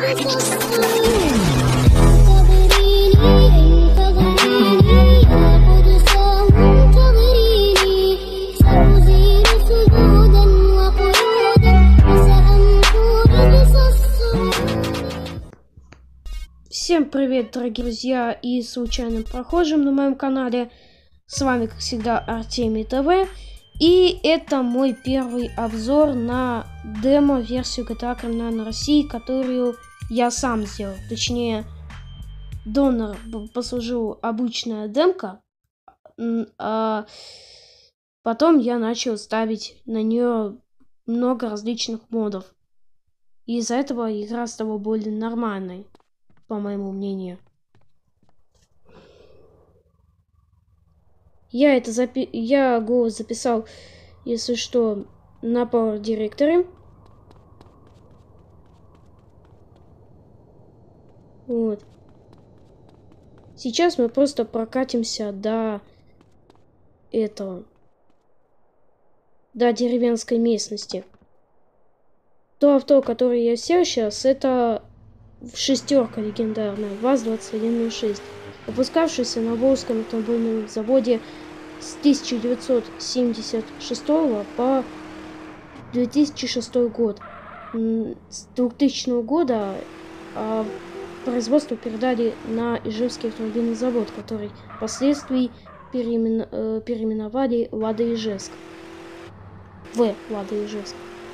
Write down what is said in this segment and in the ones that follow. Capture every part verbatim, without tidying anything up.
Всем привет, дорогие друзья и случайным прохожим на моем канале. С вами, как всегда, Артемий ТВ. И это мой первый обзор на демо-версию джи ти эй Криминальной России, которую я сам сделал. Точнее, донор послужил обычная демка, а потом я начал ставить на нее много различных модов. И из-за этого игра стала более нормальной, по моему мнению. Я это запи... Я голос записал, если что, на Power Directory. Вот. Сейчас мы просто прокатимся до этого, до деревенской местности. То авто, которое я сел сейчас, это шестерка легендарная, ВАЗ двадцать один ноль шесть, выпускавшаяся на Волжском автомобильном заводе с тысяча девятьсот семьдесят шестого по две тысячи шестой год. С двухтысячного года а, производство передали на Ижевский автомобильный завод, который впоследствии переимен... э, переименовали Лада Ижевск в Лада Ижевск.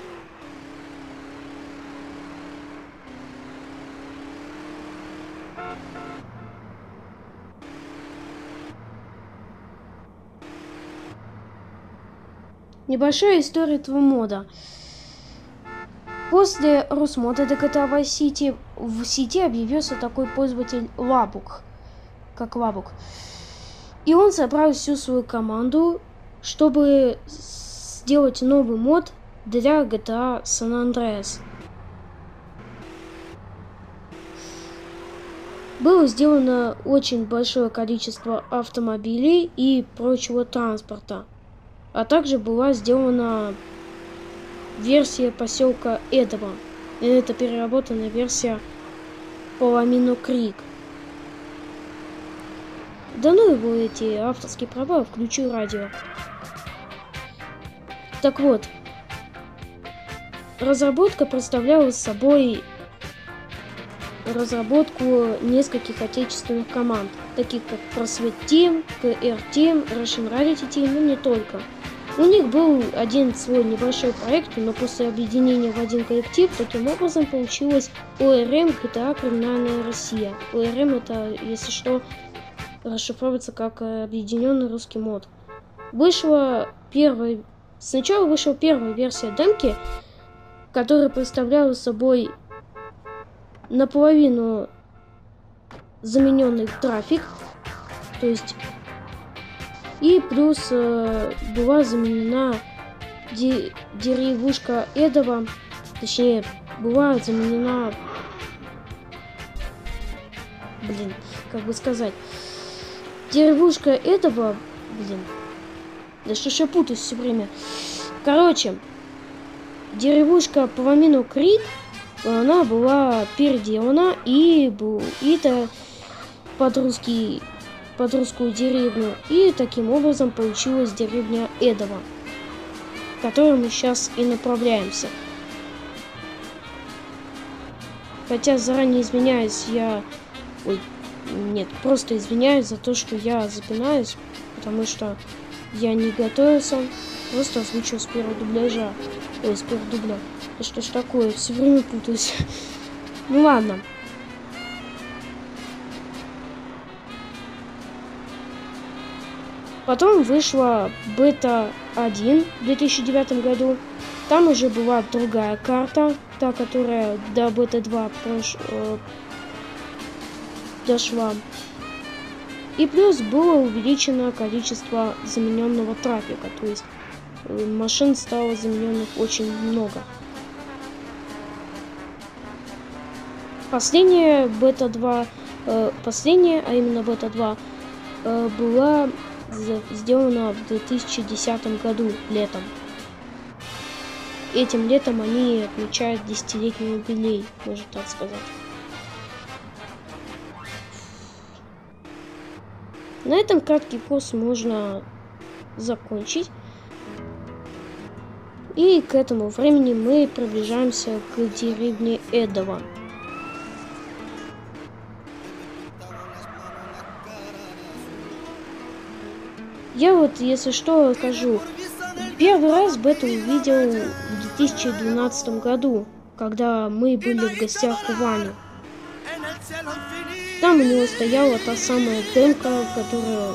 Небольшая история этого мода. После Русмода джи ти эй Vice City в сети объявился такой пользователь Лабук, как Лабук. И он собрал всю свою команду, чтобы сделать новый мод для джи ти эй San Andreas. Было сделано очень большое количество автомобилей и прочего транспорта. А также была сделана версия поселка Эдова. Это переработанная версия Паламино Крик. Да ну его эти авторские права, включу радио. Так вот, разработка представляла собой разработку нескольких отечественных команд, таких как Просвет Team, кей эр Team, Russian Rarity Team, но не только. У них был один свой небольшой проект, но после объединения в один коллектив таким образом получилось о эр эм джи ти эй Криминальная Россия. о эр эм это, если что, расшифровывается как объединенный русский мод. Вышла первая... Сначала вышла первая версия демки, которая представляла собой наполовину замененный трафик, то есть и плюс э, была заменена де деревушка Эдова, точнее была заменена, блин, как бы сказать, деревушка Эдова, блин, да что ж я путаюсь все время. Короче, деревушка Паламино Крик, она была переделана и был это под русский под русскую деревню, и таким образом получилась деревня Эдова, к которой мы сейчас и направляемся. Хотя заранее извиняюсь, я... Ой, нет, просто извиняюсь за то, что я запинаюсь, потому что я не готовился, просто озвучил с первого дубляжа. Ой, с первого дубля. Да что ж такое, все время путаюсь. Ну ладно. Потом вышла бета один в две тысячи девятом году. Там уже была другая карта, та, которая до бета два прош... э... дошла. И плюс было увеличено количество замененного трафика, то есть э, машин стало замененных очень много. Последняя бета два, э, последняя, а именно бета два, э, была сделана в две тысячи десятом году летом. этим летом они отмечают десятилетний юбилей, можно так сказать. На этом краткий курс можно закончить. И к этому времени мы приближаемся к деревне Эдово. Я вот, если что, скажу. Первый раз бету увидел в две тысячи двенадцатом году, когда мы были в гостях у Вани. Там у него стояла та самая демка, которая...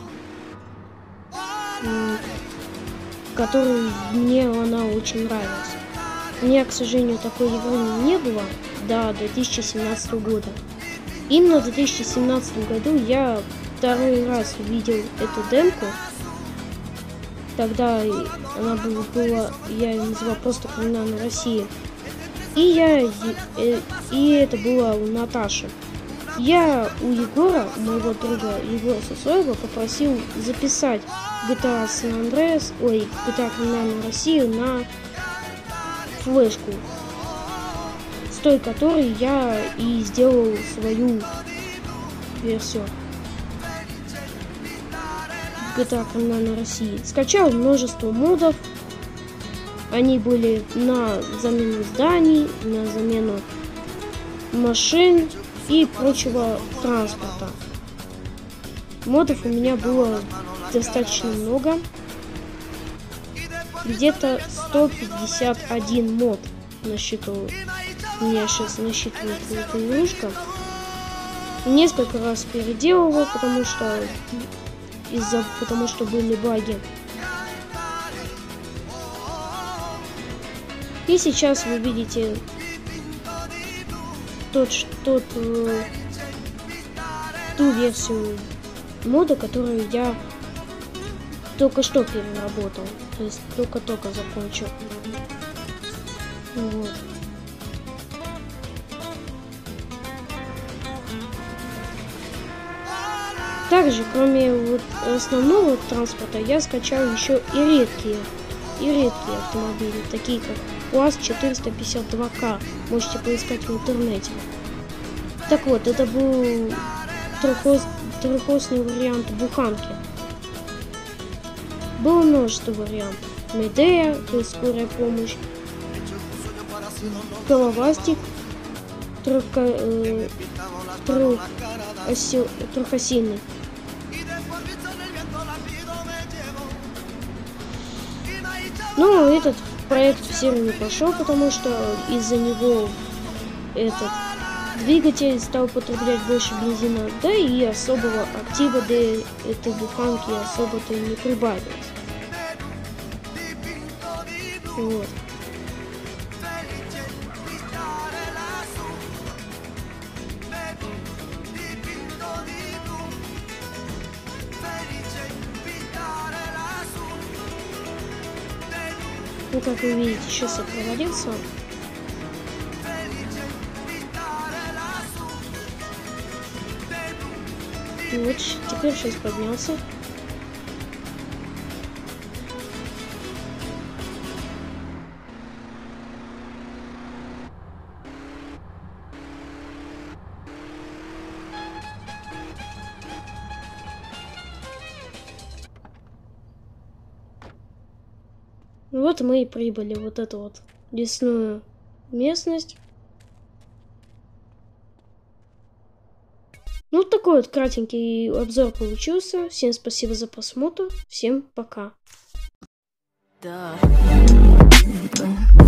которую мне она очень нравилась. У меня, к сожалению, такой игры не было до две тысячи семнадцатого года. Именно в две тысячи семнадцатом году я второй раз увидел эту демку. Тогда она была, была я ее называл просто «Криминальная Россия». И я и это было у Наташи. Я у Егора, моего друга Егора Сосоева, попросил записать джи ти эй San Andreas, ой, джи ти эй Криминальную Россию на флешку, с той которой я и сделал свою версию джи ти эй Криминальной России. Скачал множество модов. Они были на замену зданий, на замену машин и прочего транспорта. Модов у меня было достаточно много. Где-то сто пятьдесят один мод на счету. У меня сейчас насчитывает эта игрушка. Несколько раз переделывал, потому что из-за потому что были баги. И сейчас вы видите тот, тот, э, ту версию мода, которую я только что переработал. То есть только-только закончил. Вот. Также, кроме вот основного транспорта, я скачал еще и редкие, и редкие автомобили, такие как УАЗ четыреста пятьдесят два К. Можете поискать в интернете. Так вот, это был трехос, трехосный вариант буханки. Было множество вариантов. Медея, то есть скорая помощь, головастик, трехка, э, трех, оси, трехосильный. Но этот проект в серию не пошел, потому что из-за него этот двигатель стал потреблять больше бензина, да и особого актива для этой буханки особо-то и не прибавилось. Вот. Ну, как вы видите, сейчас я провалился. И вот теперь сейчас поднялся. Вот мы и прибыли в вот эту вот лесную местность. Ну, такой вот кратенький обзор получился. Всем спасибо за просмотр. Всем пока. Да.